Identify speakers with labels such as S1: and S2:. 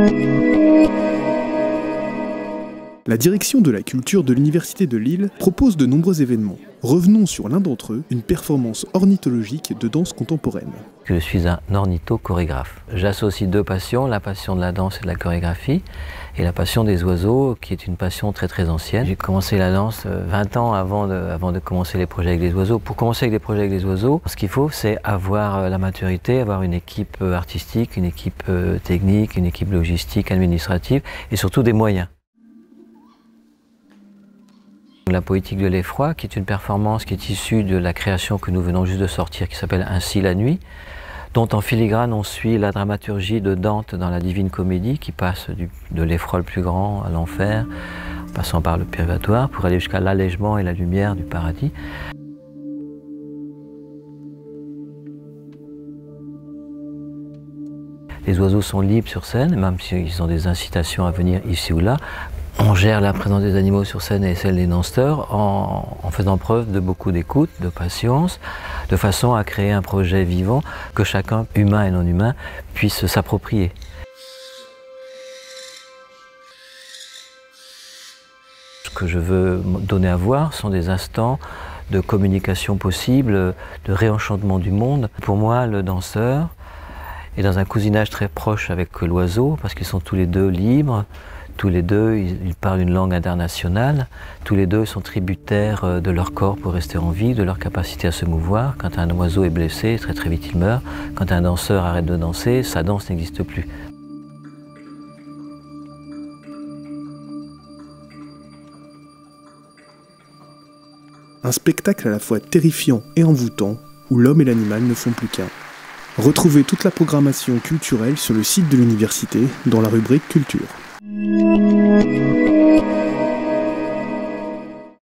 S1: La direction de la culture de l'Université de Lille propose de nombreux événements. Revenons sur l'un d'entre eux, une performance ornithologique de danse contemporaine.
S2: Je suis un ornitho-chorégraphe. J'associe deux passions, la passion de la danse et de la chorégraphie, et la passion des oiseaux, qui est une passion très ancienne. J'ai commencé la danse 20 ans avant de commencer les projets avec les oiseaux. Pour commencer avec des projets avec les oiseaux, ce qu'il faut, c'est avoir la maturité, avoir une équipe artistique, une équipe technique, une équipe logistique, administrative, et surtout des moyens. La poétique de l'effroi, qui est une performance qui est issue de la création que nous venons juste de sortir, qui s'appelle Ainsi la nuit, dont en filigrane on suit la dramaturgie de Dante dans la Divine Comédie, qui passe de l'effroi le plus grand à l'enfer, en passant par le purgatoire, pour aller jusqu'à l'allègement et la lumière du paradis. Les oiseaux sont libres sur scène, même s'ils ont des incitations à venir ici ou là. On gère la présence des animaux sur scène et celle des danseurs en faisant preuve de beaucoup d'écoute, de patience, de façon à créer un projet vivant que chacun, humain et non humain, puisse s'approprier. Ce que je veux donner à voir sont des instants de communication possible, de réenchantement du monde. Pour moi, le danseur est dans un cousinage très proche avec l'oiseau, parce qu'ils sont tous les deux libres. Tous les deux, ils parlent une langue internationale. Tous les deux sont tributaires de leur corps pour rester en vie, de leur capacité à se mouvoir. Quand un oiseau est blessé, très vite il meurt. Quand un danseur arrête de danser, sa danse n'existe plus.
S1: Un spectacle à la fois terrifiant et envoûtant, où l'homme et l'animal ne font plus qu'un. Retrouvez toute la programmation culturelle sur le site de l'université, dans la rubrique Culture.